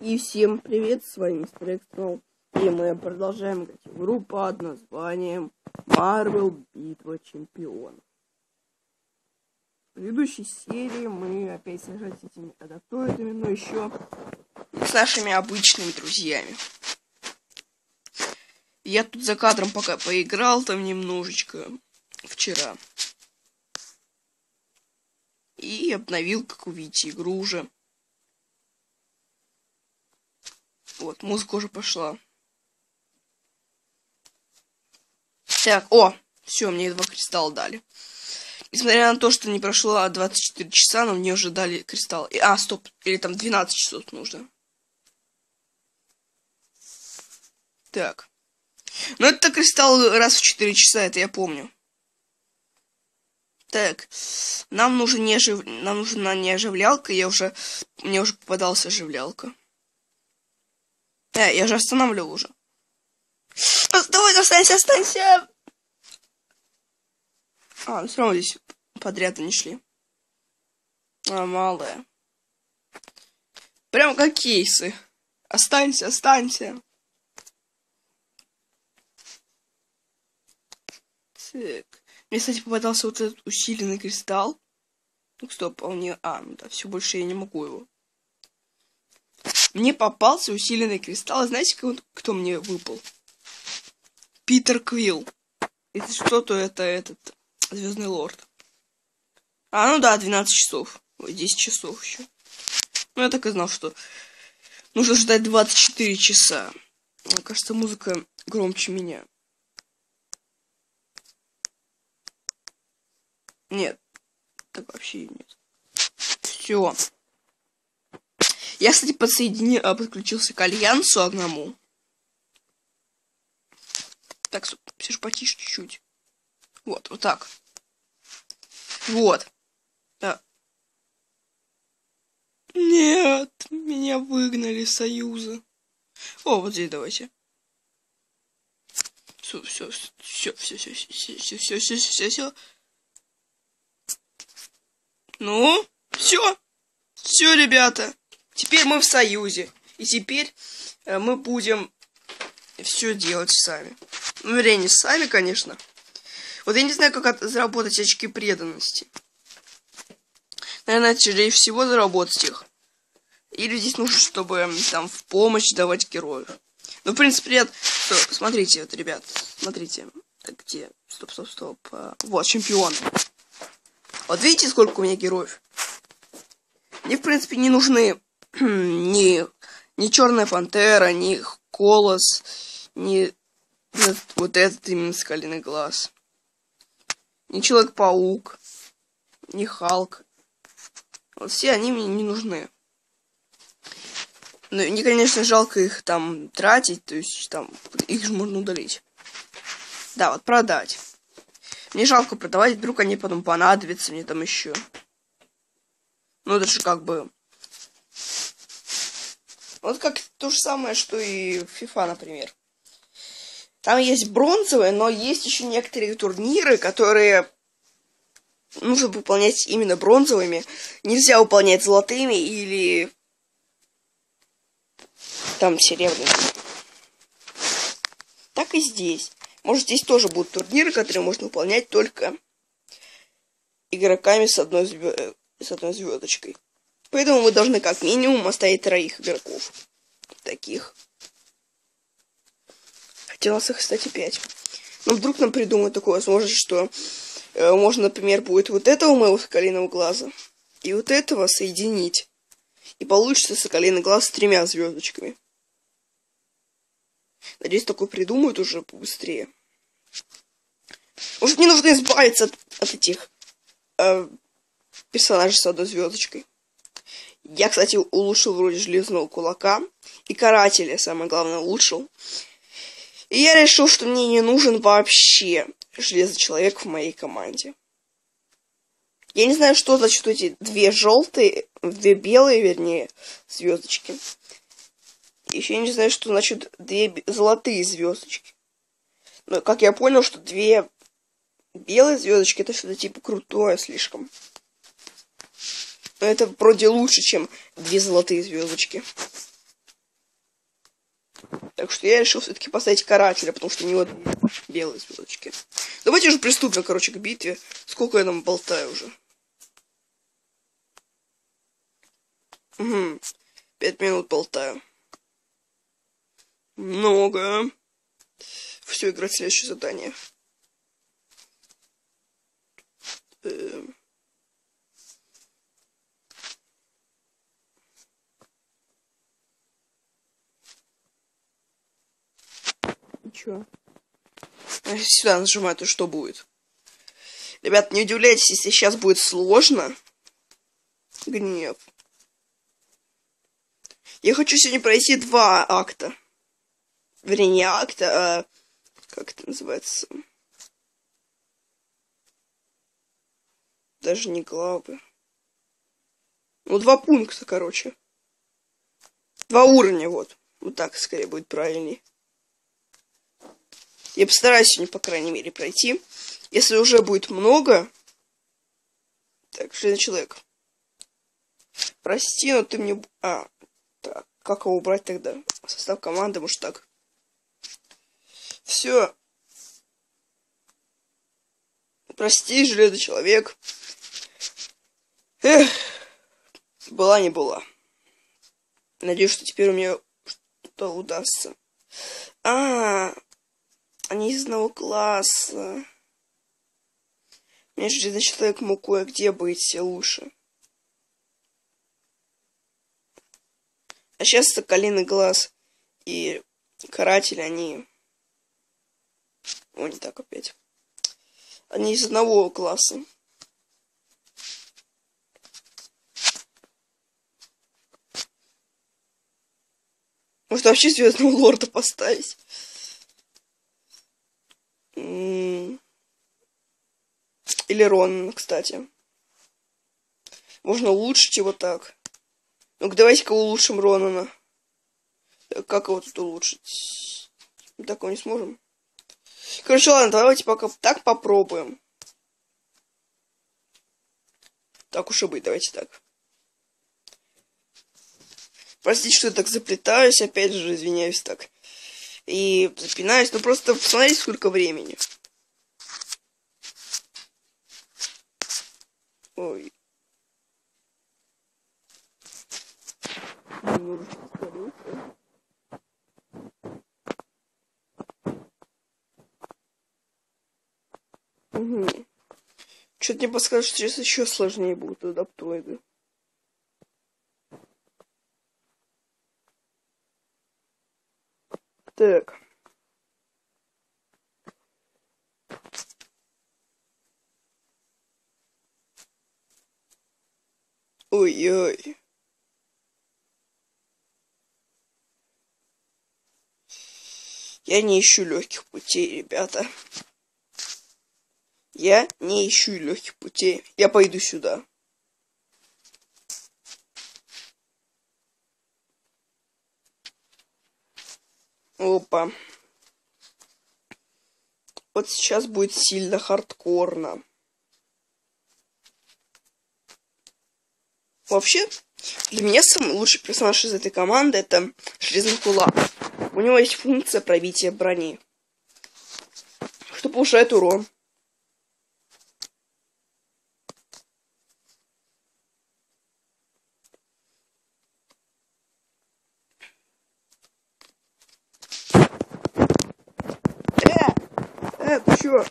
И всем привет, с вами Мистер Экстро. И мы продолжаем играть в игру под названием Marvel Битва Чемпионов. В предыдущей серии мы опять сражались с этими адаптоидами, но еще с нашими обычными друзьями. Я тут за кадром пока поиграл там немножечко вчера. И обновил, как увидите, игру уже. Вот, музыка уже пошла. Так, все, мне 2 кристалла дали. Несмотря на то, что не прошло 24 часа, но мне уже дали кристалл. Стоп, или там 12 часов нужно. Так. Ну, это кристалл раз в 4 часа, это я помню. Так, нам нужна не оживлялка, мне уже попадался оживлялка. Я же останавливал уже. Давай, останься! Ну все равно здесь подряд они шли. Малая. Прям как кейсы. Останься. Так. Мне, кстати, попадался вот этот усиленный кристалл. Ну, стоп, ну да, все, больше я не могу его. Мне попался усиленный кристалл. Знаете, кто мне выпал? Питер Квилл. Если что, то это этот Звездный Лорд. Ну да, 12 часов. 10 часов еще. Ну, я так и знал, что нужно ждать 24 часа. Мне кажется, музыка громче меня. Нет. Так вообще нет. Все. Я, кстати, подключился к альянсу одному. Так, все же потише чуть-чуть. Вот так. Вот. Да. Нет, меня выгнали из Союза. Вот здесь давайте. Все. Ну, все, ребята. Теперь мы в Союзе. И теперь мы будем все делать сами. Ну, вернее, не сами, конечно. Вот я не знаю, как заработать очки преданности. Наверное, скорее всего, заработать их. Или здесь нужно, чтобы там в помощь давать героев. Ну, в принципе, смотрите, вот, ребят. Смотрите. Так, где? Стоп. Вот, чемпион. Вот видите, сколько у меня героев? Мне, в принципе, не нужны ни Черная Пантера, ни Колос, ни вот этот именно Скалиный Глаз. Ни Человек-паук, ни Халк. Вот все они мне не нужны. Ну, мне, конечно, жалко их там тратить, то есть там их же можно удалить. Да, вот продать. Мне жалко продавать, вдруг они потом понадобятся мне там еще. Ну, это же как бы... Вот как то же самое, что и в FIFA, например. Там есть бронзовые, но есть еще некоторые турниры, которые нужно выполнять именно бронзовыми. Нельзя выполнять золотыми или там серебряными. Так и здесь. Может, здесь тоже будут турниры, которые можно выполнять только игроками с одной звездочкой. Поэтому вы должны как минимум оставить 3 игроков. Таких. Хотелось их, кстати, 5. Но вдруг нам придумают такую возможность, что можно, например, будет вот этого моего Соколиного Глаза и вот этого соединить. И получится Соколиный Глаз с 3 звездочками. Надеюсь, такое придумают уже побыстрее. Может, мне нужно избавиться от этих персонажей с 1 звездочкой. Я, кстати, улучшил вроде Железного Кулака. И Карателя, самое главное, улучшил. И я решил, что мне не нужен вообще Железный Человек в моей команде. Я не знаю, что значит эти 2 белые, вернее, звездочки. Еще я не знаю, что значит 2 золотые звездочки. Но как я понял, что 2 белые звездочки это что-то типа крутое слишком. Но это вроде лучше, чем 2 золотые звездочки. Так что я решил все-таки поставить карателя, потому что у него белые звездочки. Давайте уже приступим, короче, к битве. Сколько я там болтаю уже? Угу. 5 минут болтаю. Много. Все, играть следующее задание. Чё? Сюда нажимаю, то что будет? Ребят, не удивляйтесь, если сейчас будет сложно. Гнев. Я хочу сегодня пройти 2 акта. Вернее, не акта, а... Как это называется? Даже не главы. Ну, 2 пункта, короче. 2 уровня, вот. Вот так, скорее, будет правильней. Я постараюсь сегодня, по крайней мере, пройти. Если уже будет много... Так, железный человек. Прости, но ты мне... А, так, как его убрать тогда? Состав команды, может так. Все. Прости, железный человек. Эх, была не была. Надеюсь, что теперь у меня что-то удастся. Они из одного класса. Мне железный человек мог кое-где быть лучше. А сейчас Соколиный глаз и Каратель, они... О, не так опять. Они из одного класса. Может вообще Звездного Лорда поставить? Или Рон, кстати. Можно улучшить его так. Ну-ка, давайте-ка улучшим Ронана. Как его тут улучшить? Такого не сможем. Короче, ладно, давайте пока так попробуем. Так уж и быть, давайте так. Простите, что я так заплетаюсь, опять же, извиняюсь так. И запинаюсь, но просто посмотрите, сколько времени. Ой. Угу. Что-то мне подскажет, что сейчас еще сложнее будут адаптоиды. Так. Ой-ой. Я не ищу легких путей, ребята. Я не ищу легких путей. Я пойду сюда. Опа. Вот сейчас будет сильно хардкорно. Вообще, для меня самый лучший персонаж из этой команды это Железный Кулак. У него есть функция пробития брони, что повышает урон. Ты чё?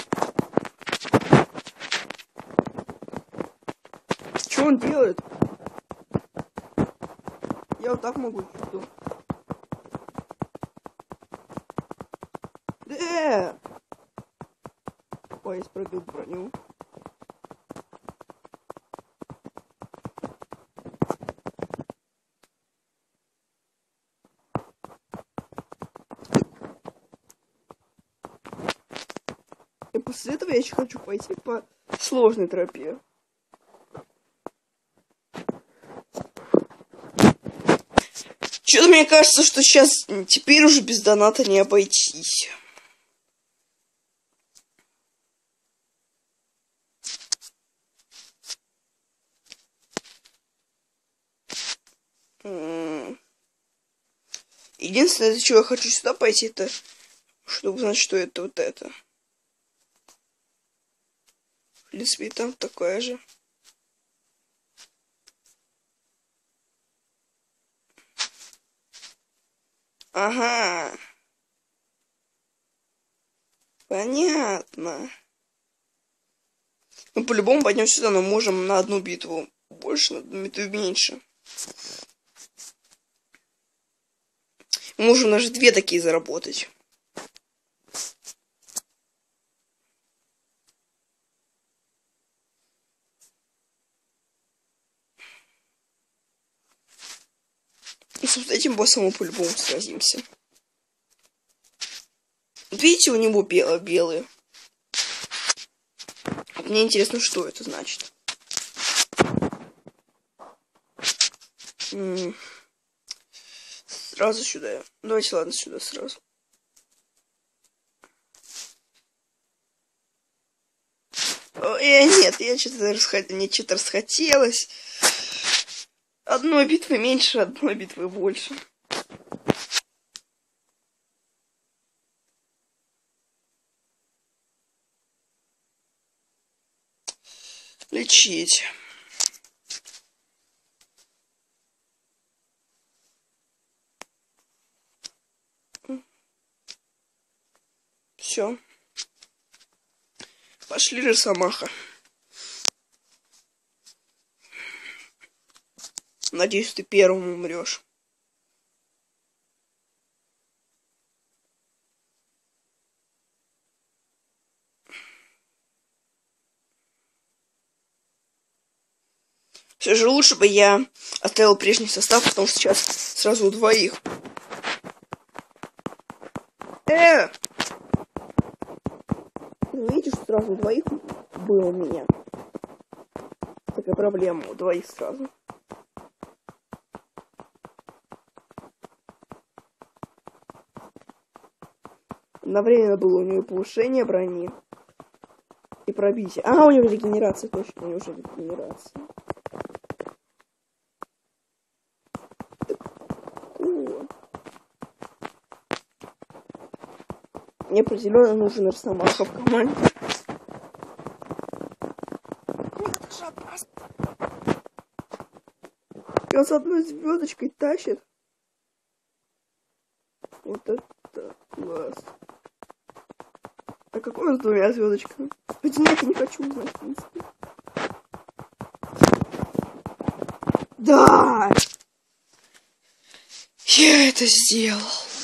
Что он делает? Я вот так могу. Что? Ой, я спрыгнул в броню. И после этого я еще хочу пойти по сложной тропе. Что-то мне кажется, что сейчас теперь уже без доната не обойтись. Единственное, из-за чего я хочу сюда пойти, это чтобы узнать, что это вот это. В принципе, и там такое же. Ага. Понятно. Мы по-любому пойдем сюда, но можем на одну битву больше, на одну битву меньше. Мы можем даже 2 такие заработать. И с этим боссом мы по-любому сразимся. Видите, у него белые. Мне интересно, что это значит. Сразу сюда. Давайте, ладно, сюда сразу. Нет, мне что-то расхотелось. Одной битвы меньше, одной битвы больше. Лечить. Все. Пошли, Росомаха. Надеюсь, ты первым умрешь. Все же лучше бы я оставил прежний состав, потому что сейчас сразу 2. Видите, что сразу 2 было у меня. Такая проблема, у 2 сразу. Одновременно было у него повышение брони и пробитие. А, у него регенерация, точно, у него уже регенерация. Мне определенно нужен Росомаха в команде. Это же опасно. И он с 1 звездочкой тащит. Вот это класс. А какой он с 2 звездочками? Хотя нет, я не хочу узнать, в принципе. Да! Я это сделал.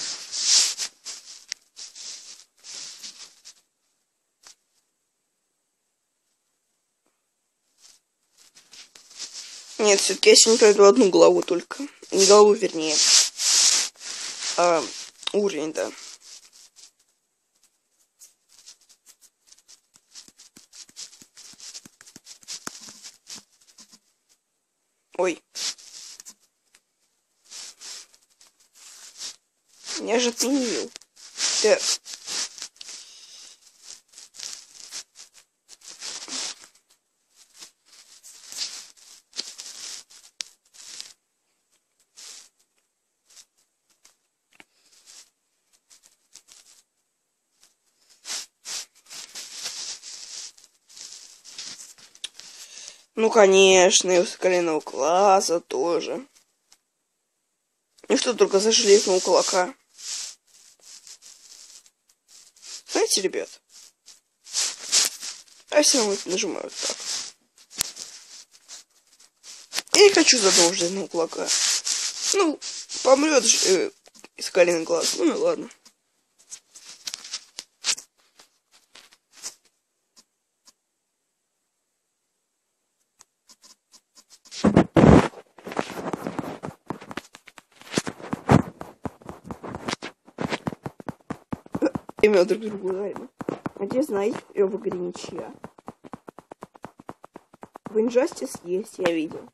Нет, все-таки я сегодня пройду 1 главу только. Не главу, вернее. Уровень, да. Ой. Я же отменил. Так. Ну, конечно, и ускоренного класса тоже. И что только за железного кулака. Знаете, ребят, я все равно нажимаю вот так. Я не хочу за одного железного кулака. Ну, помрет ускоренный класс. Ну и ладно. Имя друг другу ударим. А где знаете, в игре ничья? В Injustice есть, я видел.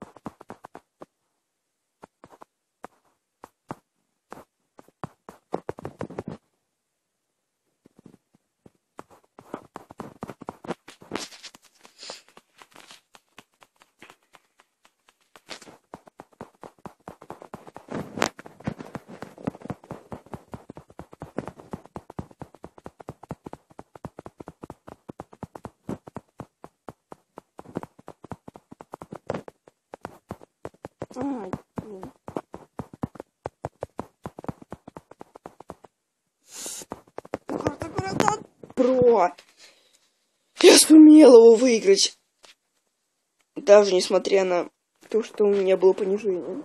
Ай, блин. Аккуратно. Бро! Я сумел его выиграть. Даже несмотря на то, что у меня было понижение.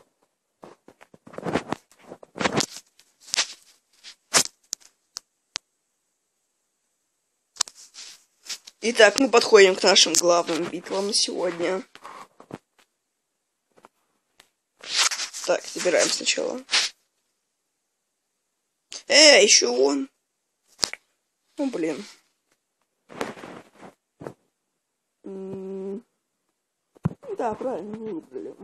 Итак, мы подходим к нашим главным битвам на сегодня. Так, забираем сначала. Еще он. Ну, блин. Да, правильно, выбрали.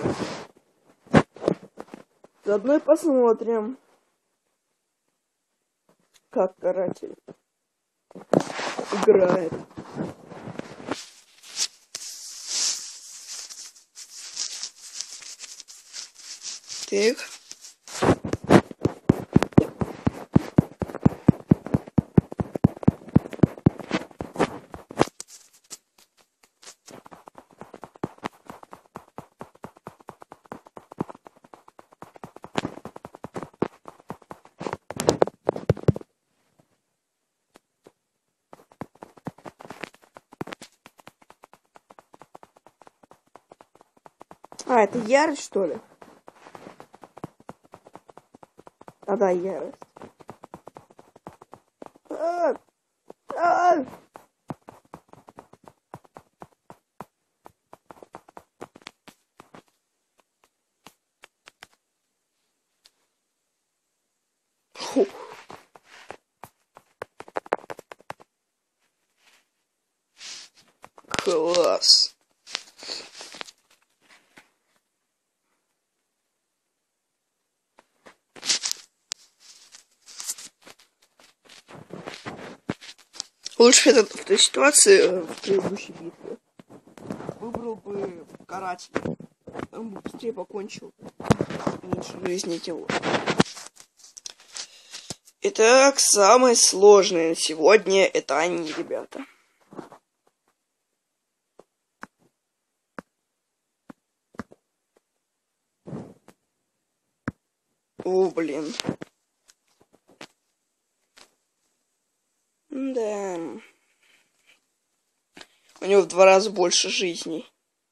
Заодно и посмотрим, как каратель играет. Так. А, это ярость, что ли? А, да, ярость. Фу. Класс. Лучше в этой ситуации, в предыдущей битве, выбрал бы карателя. Он бы быстрее покончил. Меньше жизни тела. Итак, самое сложное на сегодня это они, ребята. О, блин. Да. У него в 2 раза больше жизней.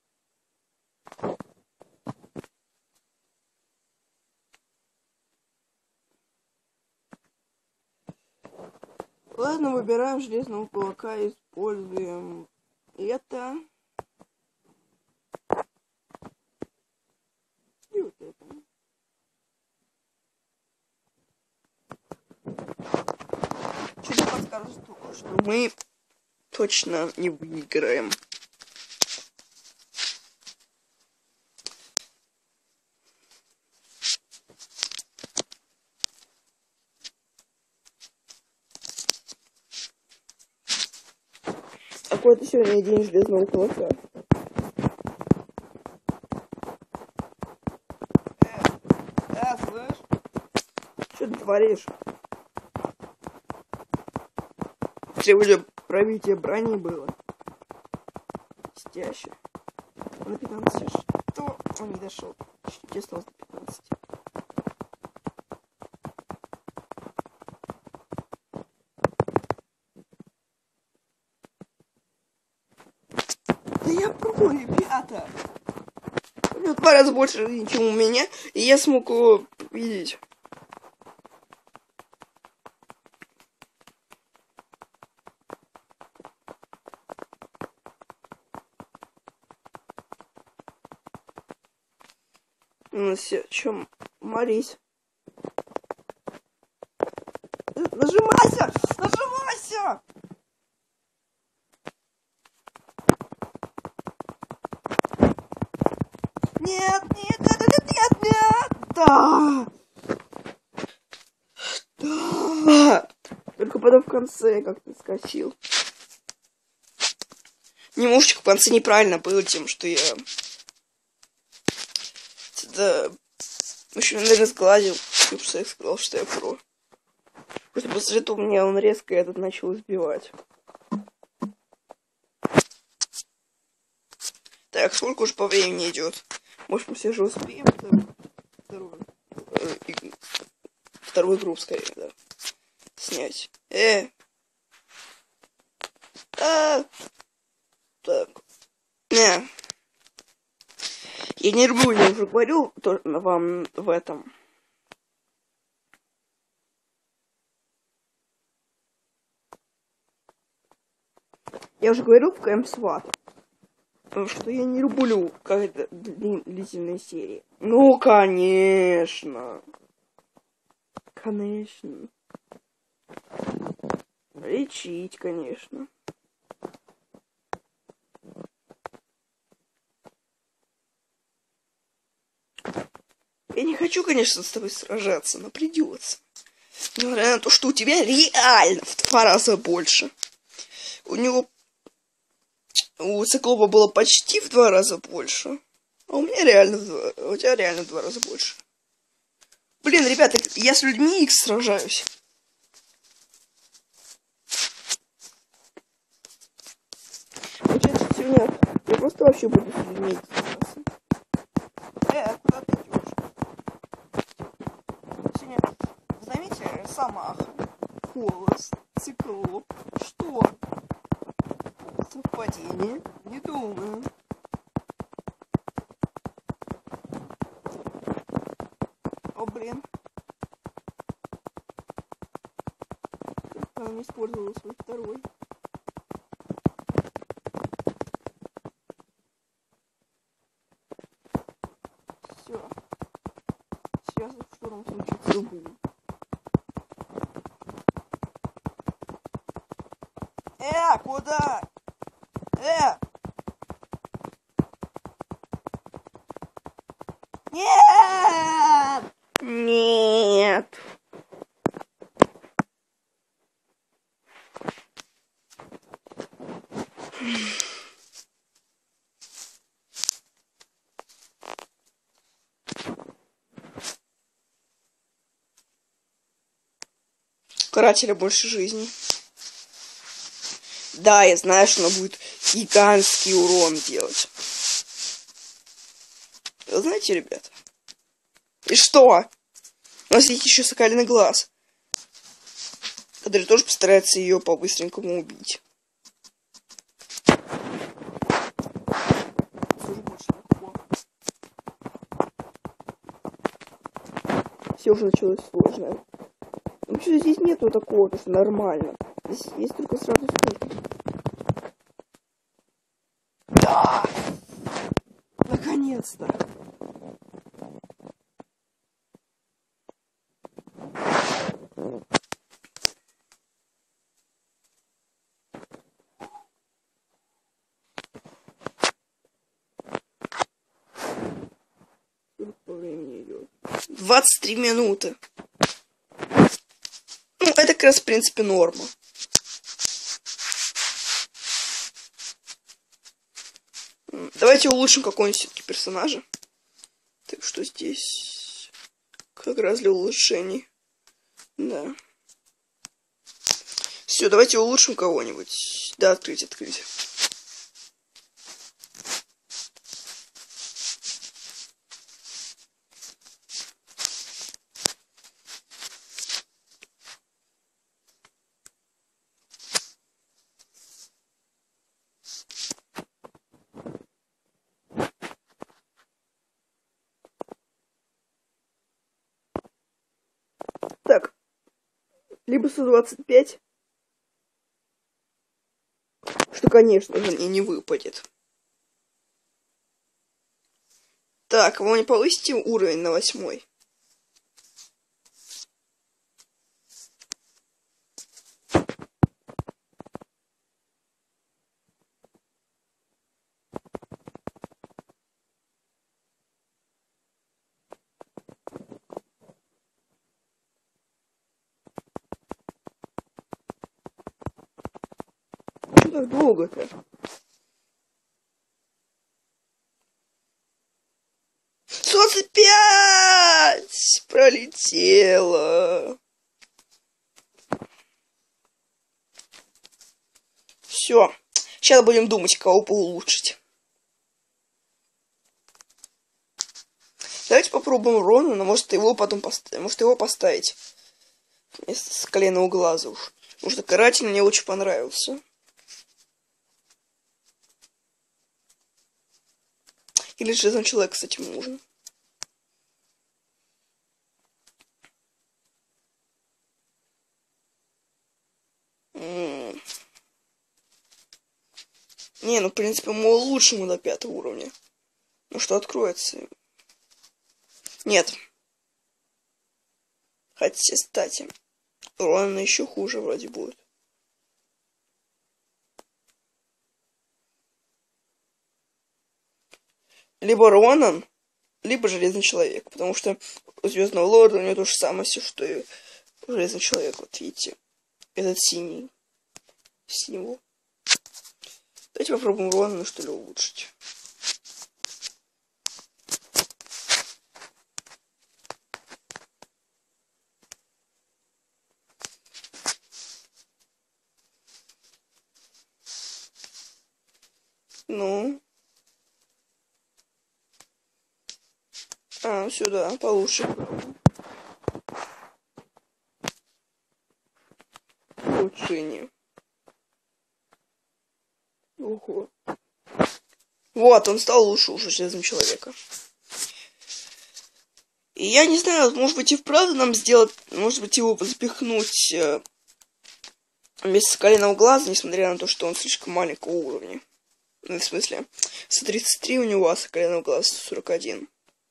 Ладно, выбираем железного кулака, используем это. И вот это. Что-то подскажет, что мы точно не выиграем. Какой-то сегодня день железного кулака. Слышь? Что ты творишь? Сегодня пробитие брони было. Стяще. На 15 что? Он не дошел. Чуть осталось до 15. Да я про, ребята! У него в 2 раза больше жизни, чем у меня, и я смог его победить. Ну все, чё, молись. Нажимайся! Нажимайся! Нет, нет, нет, нет, нет, нет! Да! Да! Только потом в конце как-то скосил. Немножечко в конце неправильно было тем, что я... Да... В общем, наверное, сглазил. Что я сказал, что я про. Просто после этого меня он резко этот начал избивать. Так, сколько уж по времени идет? Может, мы все же успеем вторую группу, скорее, да, снять. Так. Не. Я не люблю, я уже говорил вам в этом. Я уже говорил в КМ Сват, что я не люблю какие-то длительные серии. Ну, конечно. Конечно. Лечить, конечно. Я не хочу, конечно, с тобой сражаться, но придется. Несмотря на то, что у тебя реально в 2 раза больше. У Циклопа было почти в 2 раза больше. А у тебя реально в 2 раза больше. Блин, ребята, я с людьми X сражаюсь. Получается, сегодня я просто вообще буду с людьми X сражаться. Куда ты идешь? Сегодня, заметьте, Самаха, Холос, Циклоп. Что? Совпадение? Не думаю. О, блин. Она не использовала свой второй. Все. Сейчас штурм случится. Куда? Нет! Нет! Карателя больше жизни. Да, я знаю, что она будет гигантский урон делать. Вы знаете, ребята? И что? У нас есть еще Соколиный глаз, который тоже постарается ее по-быстренькому убить. Все уже началось сложное. Ну что, здесь нету такого, что нормально. Здесь есть только сразу сколько. Да! Наконец-то! Сколько по времени идет? 23 минуты. Ну, это как раз, в принципе, норма. Давайте улучшим какого-нибудь все-таки персонажа. Так что здесь как раз для улучшений. Да. Все, давайте улучшим кого-нибудь. Да, открыть. Так. Либо 125. Что, конечно же, мне не выпадет. Так, вы не повысите уровень на 8? Что так долго-то? 25! Пролетело. Все. Сейчас будем думать, кого улучшить. Давайте попробуем Ронана, может его потом может его поставить вместо Соколиного глаза уж. Потому что Каратель мне очень понравился. Или Железный Человек, кстати, нужен. Не, ну, в принципе, мы улучшим до 5 уровня. Ну, что откроется? Нет. Хотя, кстати, Ронан еще хуже вроде будет. Либо Ронан, либо Железный Человек. Потому что у Звездного Лорда у него то же самое, что и у Железного Человека. Вот видите, этот синий. Синего. Давайте попробуем Ронана, что ли, улучшить. Ну. Сюда, получше. Улучшение. Ого. Вот, он стал лучше уже Железным Человека. И я не знаю, может быть и вправду нам сделать, может быть его запихнуть вместо Соколиного глаза, несмотря на то, что он слишком маленького уровня. Ну, в смысле, 133 у него, а Соколиного глаза 141.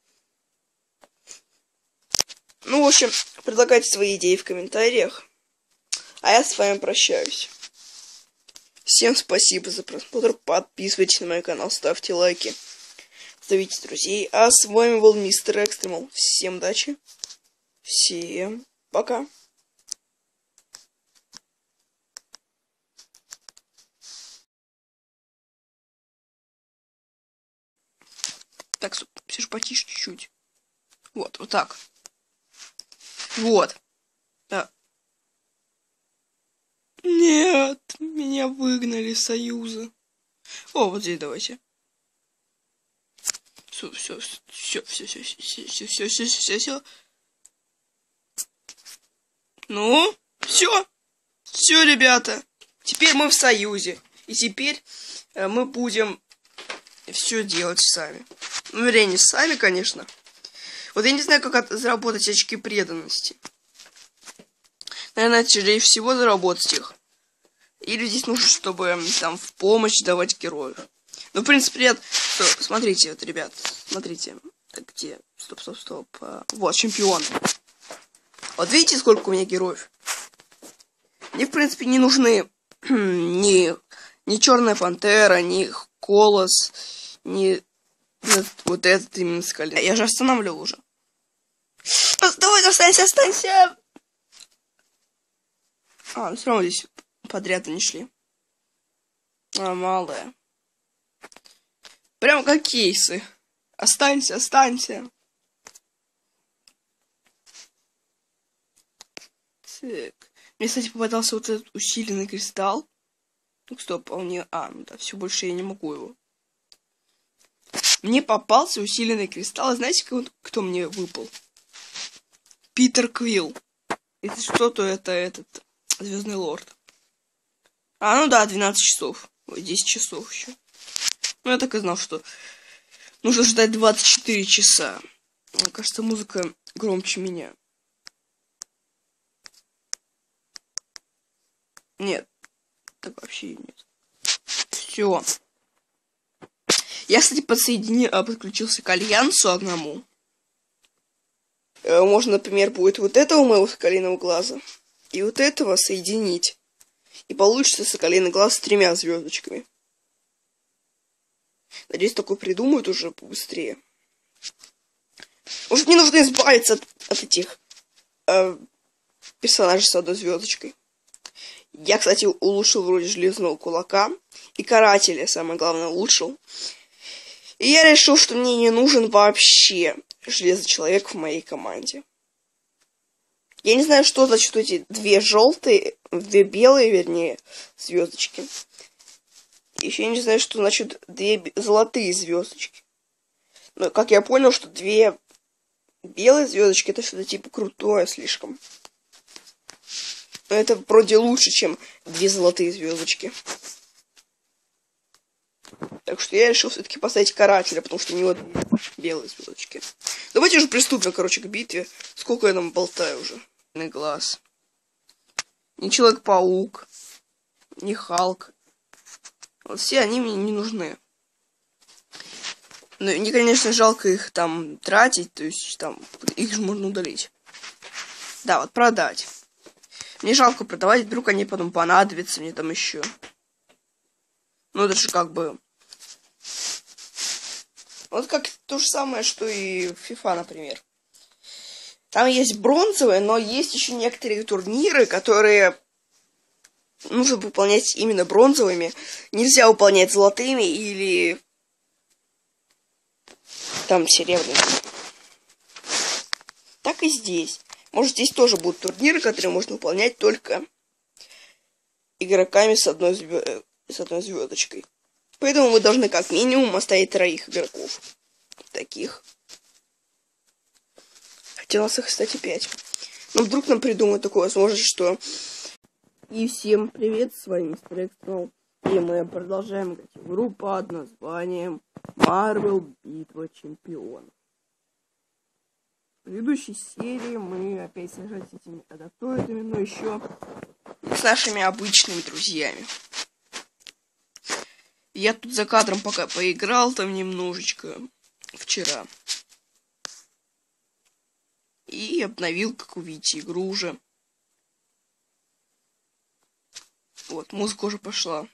Ну, в общем, предлагайте свои идеи в комментариях. А я с вами прощаюсь. Всем спасибо за просмотр. Подписывайтесь на мой канал, ставьте лайки, зовите друзей. А с вами был Мистер Экстремал. Всем удачи. Всем пока. Так, все же потише чуть-чуть. Вот так. Вот. Да. Нет, меня выгнали из Союза. О, вот здесь давайте. Все. Ну, все, ребята. Теперь мы в Союзе. И теперь мы будем все делать сами. Ну, вернее, не сами, конечно. Вот я не знаю, как заработать очки преданности. Наверное, скорее всего, заработать их. Или здесь нужно, чтобы там в помощь давать героев. Ну, в принципе, смотрите, вот, ребят, смотрите. Где? Стоп. Вот, чемпион. Вот видите, сколько у меня героев? Мне, в принципе, не нужны ни Черная Пантера, ни Колос, ни вот этот именно Скалин. Я же останавливал уже. Давай, останься! Ну все равно здесь подряд не шли. Малая. Прям как кейсы. Останься. Так. Мне, кстати, попадался вот этот усиленный кристалл. Ну, стоп, ну да, все, больше я не могу его. Мне попался усиленный кристалл. Знаете, кто мне выпал? Питер Квилл. Если что, то это этот Звездный Лорд. Ну да, 12 часов. Ой, 10 часов еще. Ну, я так и знал, что нужно ждать 24 часа. Мне кажется, музыка громче меня. Нет. Так вообще нет. Все. Я, кстати, подключился к альянсу одному. Можно, например, будет вот этого моего Соколиного глаза и вот этого соединить. И получится Соколиный глаз с 3 звездочками. Надеюсь, такое придумают уже побыстрее. Может, мне нужно избавиться от этих персонажей с 1 звездочкой. Я, кстати, улучшил вроде Железного Кулака. И Карателя, самое главное, улучшил. И я решил, что мне не нужен вообще Железный Человек в моей команде. Я не знаю, что значит эти 2 желтые, 2 белые, вернее, звездочки. Еще я не знаю, что значит 2 золотые звездочки. Но как я понял, что 2 белые звездочки это что-то типа крутое слишком. Но это вроде лучше, чем 2 золотые звездочки. Так что я решил все-таки поставить карателя, потому что у него белые звездочки. Давайте уже приступим, короче, к битве. Сколько я там болтаю уже. На глаз. Ни Человек-паук, ни Халк. Вот все они мне не нужны. Но мне, конечно, жалко их там тратить, то есть там их же можно удалить. Да, вот продать. Мне жалко продавать, вдруг они потом понадобятся мне там еще. Ну это же как бы... Вот как то же самое, что и в FIFA, например. Там есть бронзовые, но есть еще некоторые турниры, которые нужно выполнять именно бронзовыми. Нельзя выполнять золотыми или там серебряными. Так и здесь. Может, здесь тоже будут турниры, которые можно выполнять только игроками с одной звездочкой. Поэтому мы должны как минимум оставить 3 игроков. Таких. Хотя у нас их, кстати, 5. Но вдруг нам придумают такую возможность, что... И всем привет, с вами Мистер Экстронал. И мы продолжаем играть в игру под названием Marvel Битва Чемпионов. В предыдущей серии мы опять сражались с этими адаптоидами, но еще с нашими обычными друзьями. Я тут за кадром пока поиграл там немножечко вчера. И обновил, как увидите, игру уже. Вот, музыка уже пошла.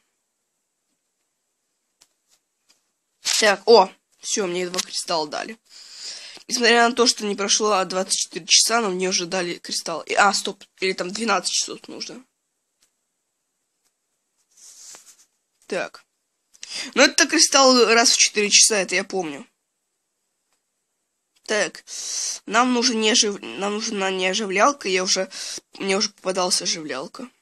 Так, о! Все, мне 2 кристалла дали. Несмотря на то, что не прошло 24 часа, но мне уже дали кристалл. А, стоп, или там 12 часов нужно. Так. Ну, это кристалл раз в 4 часа, это я помню. Так, нам нужна не оживлялка, мне уже попадался оживлялка.